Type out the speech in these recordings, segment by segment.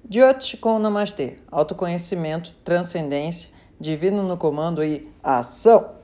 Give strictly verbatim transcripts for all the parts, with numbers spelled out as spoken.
Jyoti com Namastê, autoconhecimento, transcendência, divino no comando e ação!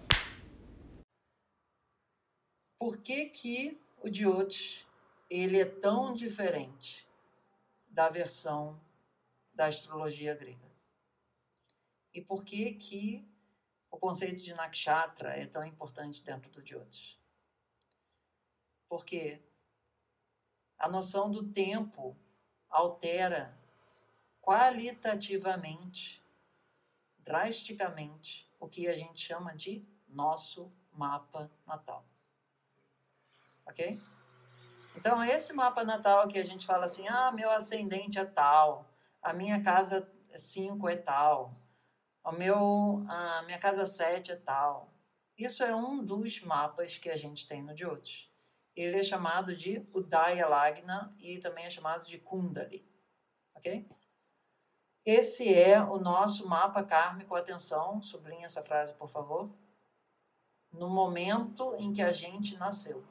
Por que que o Jyoti ele é tão diferente da versão da astrologia grega? E por que que o conceito de nakshatra é tão importante dentro do Jyoti? Porque a noção do tempo altera qualitativamente, drasticamente, o que a gente chama de nosso mapa natal. Ok? Então, esse mapa natal que a gente fala assim, ah, meu ascendente é tal, a minha casa cinco é tal, o meu, a minha casa sete é tal. Isso é um dos mapas que a gente tem no Jyotish. Ele é chamado de Udaya Lagna e também é chamado de Kundali. Ok? Esse é o nosso mapa kármico. Atenção, sublinha essa frase, por favor. No momento em que a gente nasceu.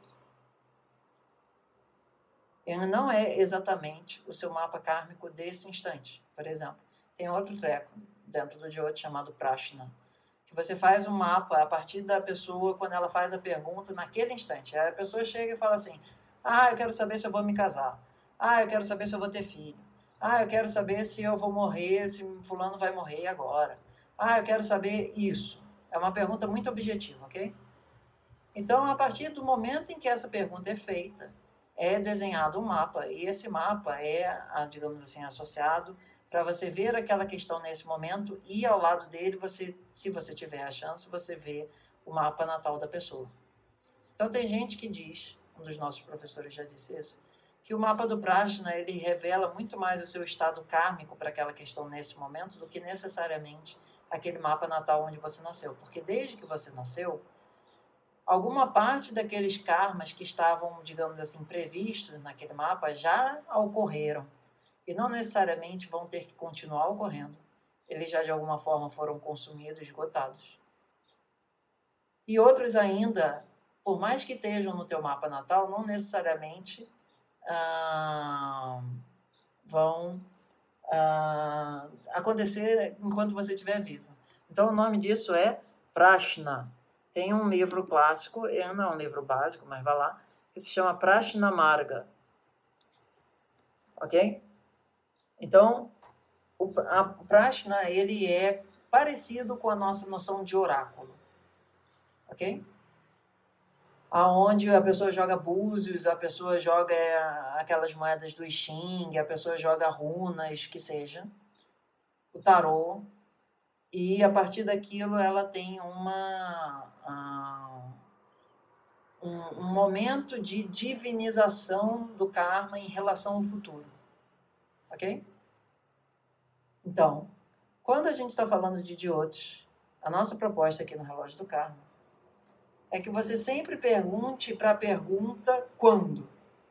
Ele não é exatamente o seu mapa kármico desse instante. Por exemplo, tem outro treco dentro do Jyoti chamado Prashna, que você faz um mapa a partir da pessoa quando ela faz a pergunta naquele instante. Aí a pessoa chega e fala assim, ah, eu quero saber se eu vou me casar. Ah, eu quero saber se eu vou ter filho. Ah, eu quero saber se eu vou morrer, se fulano vai morrer agora. Ah, eu quero saber isso. É uma pergunta muito objetiva, ok? Então, a partir do momento em que essa pergunta é feita, é desenhado um mapa, e esse mapa é, digamos assim, associado para você ver aquela questão nesse momento e ao lado dele, você, se você tiver a chance, você vê o mapa natal da pessoa. Então, tem gente que diz, um dos nossos professores já disse isso, que o mapa do Prajna, ele revela muito mais o seu estado kármico para aquela questão nesse momento do que necessariamente aquele mapa natal onde você nasceu. Porque desde que você nasceu, alguma parte daqueles karmas que estavam, digamos assim, previstos naquele mapa já ocorreram e não necessariamente vão ter que continuar ocorrendo. Eles já de alguma forma foram consumidos, esgotados. E outros ainda, por mais que estejam no teu mapa natal, não necessariamente ah, vão ah, acontecer enquanto você estiver vivo. Então o nome disso é Prashna. Tem um livro clássico, não é um livro básico, mas vai lá, que se chama Prashna Marga. Ok? Então, o a Prashna, ele é parecido com a nossa noção de oráculo. Ok? Aonde a pessoa joga búzios, a pessoa joga aquelas moedas do I Ching, a pessoa joga runas, que seja, o tarô, e a partir daquilo ela tem uma... Uh, Um, um momento de divinização do karma em relação ao futuro. Ok? Então, quando a gente está falando de Jyotish, a nossa proposta aqui no Relógio do Karma é que você sempre pergunte para a pergunta quando.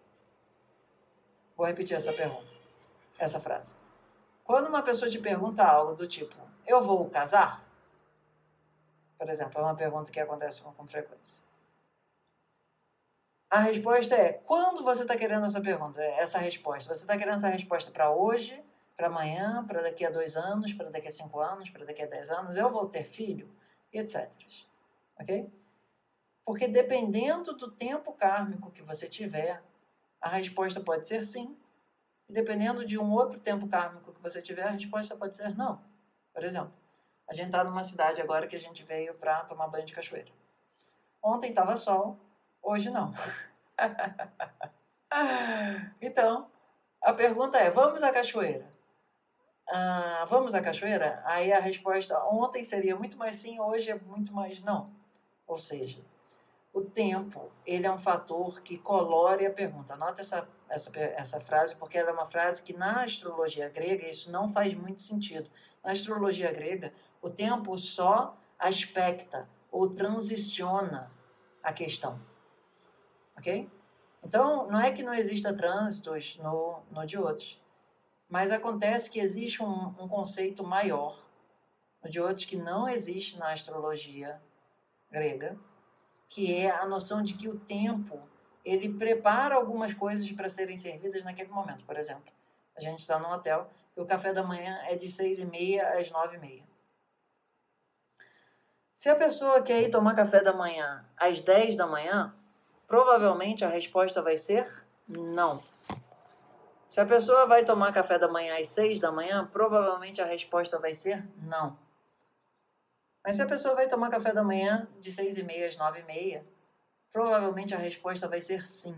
Vou repetir essa pergunta, essa frase. Quando uma pessoa te pergunta algo do tipo, eu vou casar? Por exemplo, é uma pergunta que acontece com frequência. A resposta é, quando você está querendo essa pergunta, essa resposta? Você está querendo essa resposta para hoje, para amanhã, para daqui a dois anos, para daqui a cinco anos, para daqui a dez anos? Eu vou ter filho? E etcétera. Ok? Porque dependendo do tempo kármico que você tiver, a resposta pode ser sim. E dependendo de um outro tempo kármico que você tiver, a resposta pode ser não. Por exemplo, a gente está numa cidade agora que a gente veio para tomar banho de cachoeira. Ontem estava sol, hoje não. Então, a pergunta é, vamos à cachoeira? Ah, vamos à cachoeira? Aí a resposta ontem seria muito mais sim, hoje é muito mais não. Ou seja, o tempo, ele é um fator que colore a pergunta. Anota essa, essa, essa frase, porque ela é uma frase que na astrologia grega isso não faz muito sentido. Na astrologia grega, o tempo só aspecta ou transiciona a questão. Ok? Então, não é que não exista trânsitos no, no Jyotish, mas acontece que existe um, um conceito maior no Jyotish que não existe na astrologia grega, que é a noção de que o tempo, ele prepara algumas coisas para serem servidas naquele momento. Por exemplo, A gente está num hotel e o café da manhã é de seis e meia às nove e meia. Se a pessoa quer ir tomar café da manhã às dez da manhã, provavelmente a resposta vai ser não. Se a pessoa vai tomar café da manhã às seis da manhã, provavelmente a resposta vai ser não. Mas se a pessoa vai tomar café da manhã de seis e meia às nove e meia, provavelmente a resposta vai ser sim.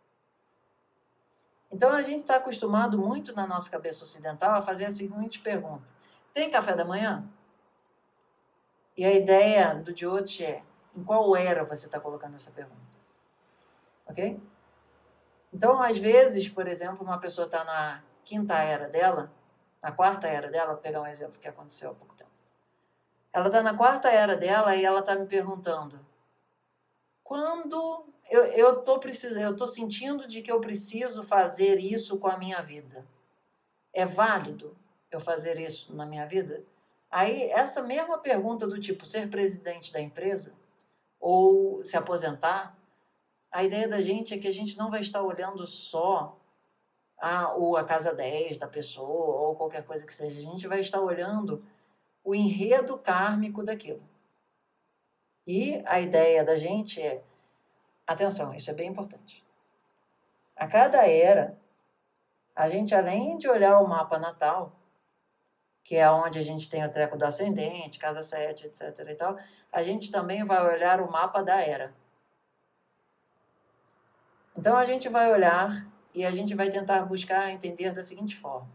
Então a gente está acostumado muito na nossa cabeça ocidental a fazer a seguinte pergunta: tem café da manhã? E a ideia do Jyoti é, em qual era você está colocando essa pergunta? Ok? Então, às vezes, por exemplo, uma pessoa está na quinta era dela, na quarta era dela, vou pegar um exemplo que aconteceu há pouco tempo. Ela está na quarta era dela e ela está me perguntando, quando eu eu tô precisando, eu tô sentindo de que eu preciso fazer isso com a minha vida. É válido eu fazer isso na minha vida? Aí, essa mesma pergunta do tipo ser presidente da empresa ou se aposentar, a ideia da gente é que a gente não vai estar olhando só a, ou a casa dez da pessoa ou qualquer coisa que seja. A gente vai estar olhando o enredo kármico daquilo. E a ideia da gente é, atenção, isso é bem importante. A cada era, a gente, além de olhar o mapa natal, que é onde a gente tem o treco do ascendente, casa sete, etc e tal, a gente também vai olhar o mapa da era. Então, a gente vai olhar e a gente vai tentar buscar entender da seguinte forma.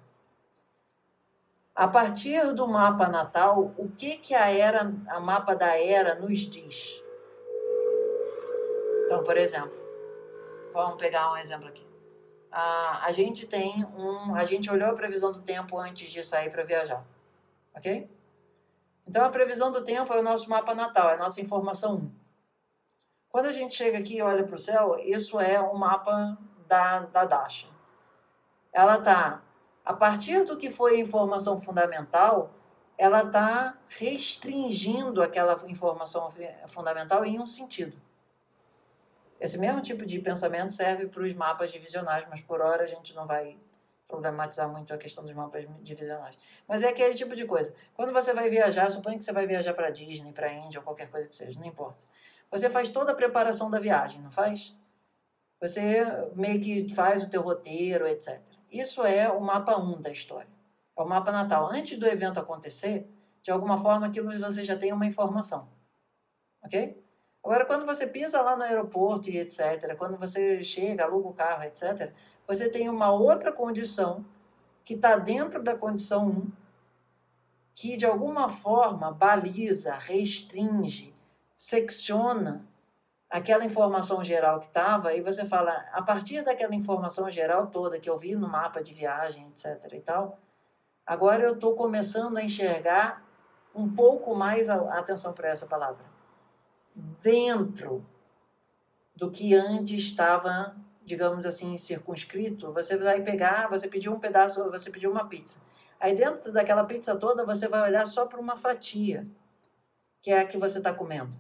A partir do mapa natal, o que, que a era, a mapa da era nos diz? Então, por exemplo, vamos pegar um exemplo aqui. A, a gente tem um, a gente olhou a previsão do tempo antes de sair para viajar, ok? Então, a previsão do tempo é o nosso mapa natal, é a nossa informação um. Quando a gente chega aqui e olha para o céu, isso é o mapa da, da Dasha. Ela está, a partir do que foi informação fundamental, ela está restringindo aquela informação fundamental em um sentido. Esse mesmo tipo de pensamento serve para os mapas divisionais, mas por hora a gente não vai problematizar muito a questão dos mapas divisionais. Mas é aquele tipo de coisa. Quando você vai viajar, suponha que você vai viajar para a Disney, para a Índia ou qualquer coisa que seja, não importa. Você faz toda a preparação da viagem, não faz? Você meio que faz o teu roteiro, etcétera. Isso é o mapa um da história. É o mapa natal. Antes do evento acontecer, de alguma forma, aquilo você já tem uma informação. Ok? Agora, quando você pisa lá no aeroporto e etcétera, quando você chega, aluga o carro, etcétera, você tem uma outra condição que está dentro da condição um, que de alguma forma baliza, restringe, secciona aquela informação geral que estava, e você fala, a partir daquela informação geral toda que eu vi no mapa de viagem, etcétera e tal, agora eu estou começando a enxergar um pouco mais, a, atenção para essa palavra, dentro do que antes estava, digamos assim, circunscrito. Você vai pegar, você pediu um pedaço, você pediu uma pizza. Aí dentro daquela pizza toda, você vai olhar só para uma fatia, que é a que você está comendo.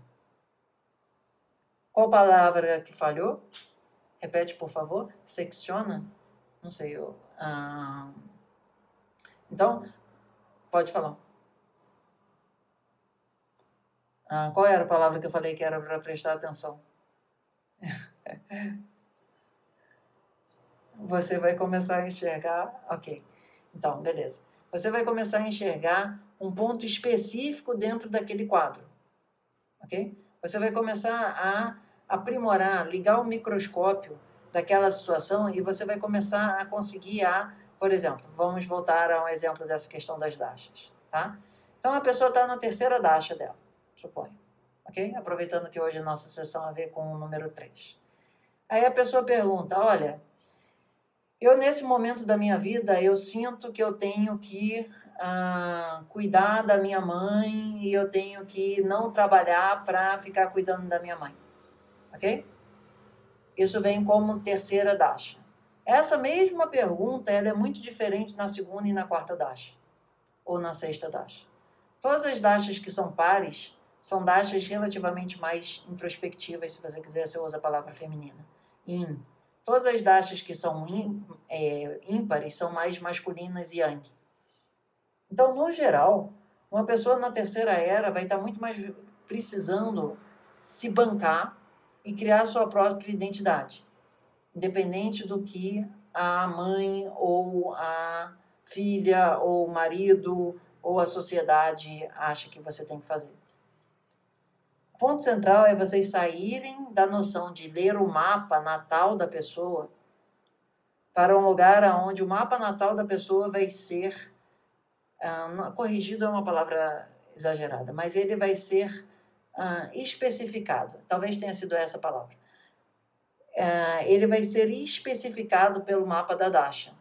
Qual palavra que falhou? Repete, por favor. Secciona? Não sei. Eu, ah... Então, pode falar. Ah, qual era a palavra que eu falei que era para prestar atenção? Você vai começar a enxergar... Ok. Então, beleza. Você vai começar a enxergar um ponto específico dentro daquele quadro. Ok? Você vai começar a aprimorar, ligar o microscópio daquela situação e você vai começar a conseguir a, por exemplo, vamos voltar a um exemplo dessa questão das dashas, tá? Então, a pessoa está na terceira dasha dela, suponho, ok? Aproveitando que hoje a nossa sessão a ver com o número três. Aí a pessoa pergunta, olha, eu nesse momento da minha vida, eu sinto que eu tenho que ah, cuidar da minha mãe e eu tenho que não trabalhar para ficar cuidando da minha mãe. Ok? Isso vem como terceira dasha. Essa mesma pergunta ela é muito diferente na segunda e na quarta dasha. Ou na sexta dasha. Todas as dashas que são pares são dashas relativamente mais introspectivas, se você quiser, você usa a palavra feminina. Yin. Todas as dashas que são é, ímpares são mais masculinas e yang. Então, no geral, uma pessoa na terceira era vai estar muito mais precisando se bancar e criar sua própria identidade, independente do que a mãe ou a filha ou o marido ou a sociedade acha que você tem que fazer. O ponto central é vocês saírem da noção de ler o mapa natal da pessoa para um lugar onde o mapa natal da pessoa vai ser, uh, corrigido é uma palavra exagerada, mas ele vai ser uh, especificado. Talvez tenha sido essa a palavra. Uh, ele vai ser especificado pelo mapa da Dasha.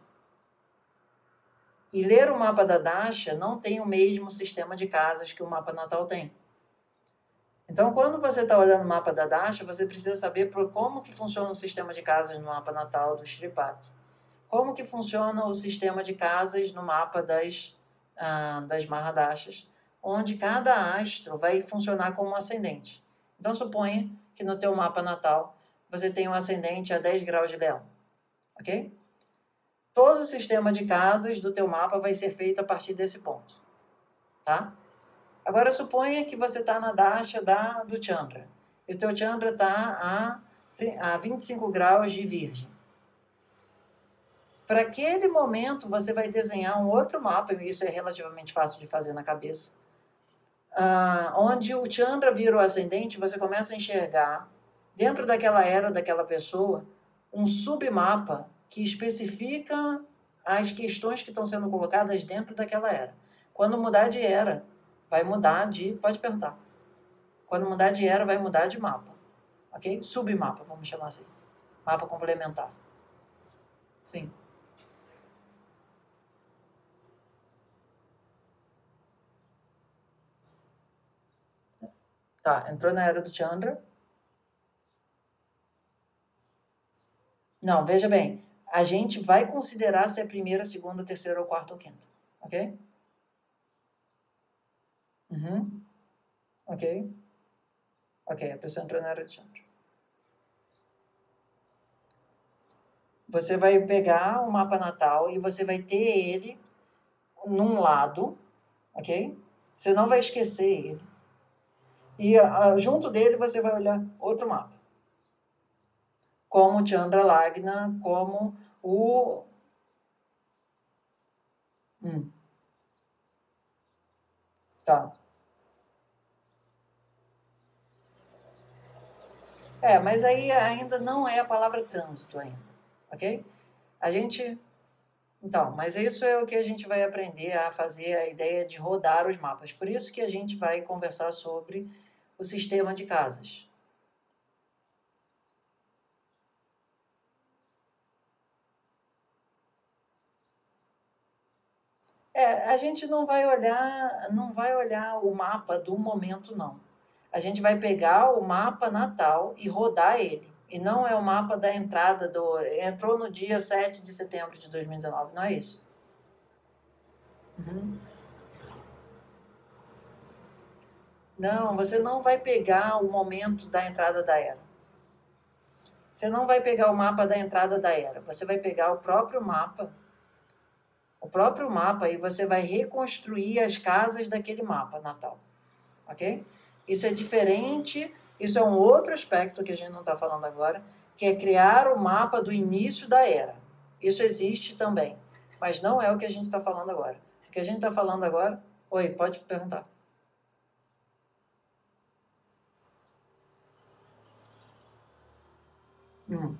E ler o mapa da Dasha não tem o mesmo sistema de casas que o mapa natal tem. Então, quando você está olhando o mapa da Dasha, você precisa saber por como que funciona o sistema de casas no mapa natal do Shripati. Como que funciona o sistema de casas no mapa das, ah, das Mahadashas, onde cada astro vai funcionar como um ascendente. Então, suponha que no teu mapa natal você tem um ascendente a dez graus de leão, ok? Todo o sistema de casas do teu mapa vai ser feito a partir desse ponto, tá? Agora, suponha que você está na Dasha da, do Chandra. E o teu Chandra está a, a vinte e cinco graus de Virgem. Para aquele momento, você vai desenhar um outro mapa, e isso é relativamente fácil de fazer na cabeça, uh, onde o Chandra vira o ascendente, você começa a enxergar, dentro daquela era daquela pessoa, um submapa que especifica as questões que estão sendo colocadas dentro daquela era. Quando mudar de era, vai mudar de... Pode perguntar. Quando mudar de era, vai mudar de mapa. Ok? Submapa, vamos chamar assim. Mapa complementar. Sim. Tá, entrou na era do Chandra. Não, veja bem. A gente vai considerar se é primeira, segunda, terceira, ou quarta ou quinta. Ok? Uhum. Ok? Ok, a pessoa entrou na era do Chandra. Você vai pegar o mapa natal e você vai ter ele num lado, ok? Você não vai esquecer ele. E uh, junto dele você vai olhar outro mapa. Como o Chandra Lagna, como o... Hum. Tá. É, mas aí ainda não é a palavra trânsito ainda, ok? A gente... Então, mas isso é o que a gente vai aprender a fazer, a ideia de rodar os mapas. Por isso que a gente vai conversar sobre o sistema de casas. É, a gente não vai olhar, não vai olhar o mapa do momento, não. A gente vai pegar o mapa natal e rodar ele. E não é o mapa da entrada do... Entrou no dia sete de setembro de dois mil e dezenove, não é isso? Uhum. Não, você não vai pegar o momento da entrada da era. Você não vai pegar o mapa da entrada da era. Você vai pegar o próprio mapa, o próprio mapa, e você vai reconstruir as casas daquele mapa natal. Ok? Isso é diferente, isso é um outro aspecto que a gente não está falando agora, que é criar o mapa do início da era. Isso existe também, mas não é o que a gente está falando agora. O que a gente está falando agora... Oi, pode perguntar. Hum.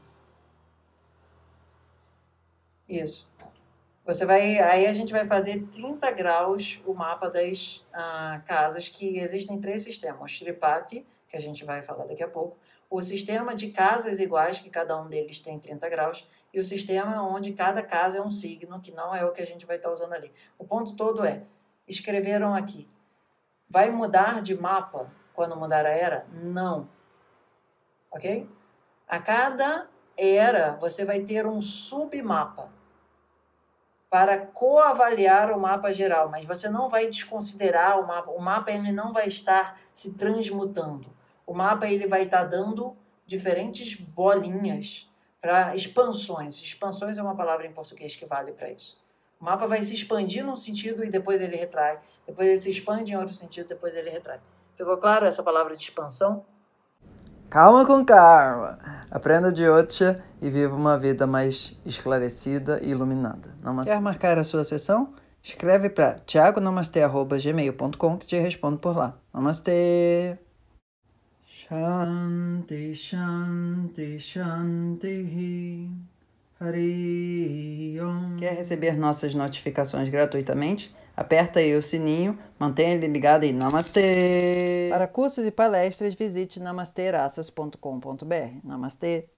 Isso. Você vai, aí a gente vai fazer trinta graus o mapa das ah, casas, que existem três sistemas. O Shripati, que a gente vai falar daqui a pouco, o sistema de casas iguais, que cada um deles tem trinta graus, e o sistema onde cada casa é um signo, que não é o que a gente vai estar usando ali. O ponto todo é, escreveram aqui, vai mudar de mapa quando mudar a era? Não. Ok? A cada era, você vai ter um submapa para coavaliar o mapa geral, mas você não vai desconsiderar o mapa. O mapa ele não vai estar se transmutando. O mapa ele vai estar dando diferentes bolinhas para expansões. Expansões é uma palavra em português que vale para isso. O mapa vai se expandir num sentido e depois ele retrai. Depois ele se expande em outro sentido, depois ele retrai. Ficou claro essa palavra de expansão? Calma com calma. Aprenda Jyotisha e viva uma vida mais esclarecida e iluminada. Namastê. Quer marcar a sua sessão? Escreve para thiago namastê arroba gmail ponto com que te respondo por lá. Namastê! Shanti, Shanti, Shanti, Hari Om. Quer receber nossas notificações gratuitamente? Aperta aí o sininho, mantenha ele ligado e Namastê! Para cursos e palestras, visite namasteraças ponto com ponto br. Namastê!